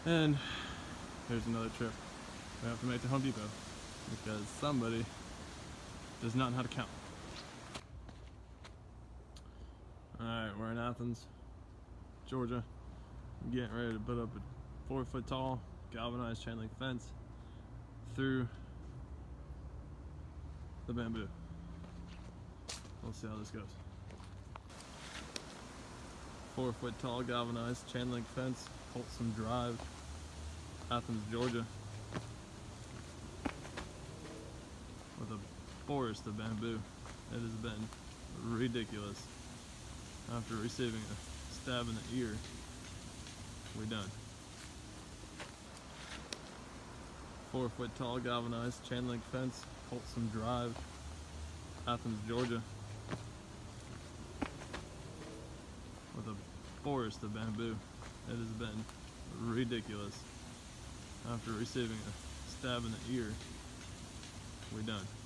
And here's another trip we have to make to Home Depot because somebody does not know how to count. Alright, we're in Athens, Georgia. I'm getting ready to put up a 4-foot tall galvanized chain link fence through the bamboo. We'll see how this goes. 4-foot tall galvanized chain link fence, Folsom Drive, Athens, Georgia, with a forest of bamboo. It has been ridiculous. After receiving a stab in the ear, we're done. 4-foot tall galvanized chain link fence, Folsom Drive, Athens, Georgia, with a forest of bamboo. It has been ridiculous. After receiving a stab in the ear, we're done.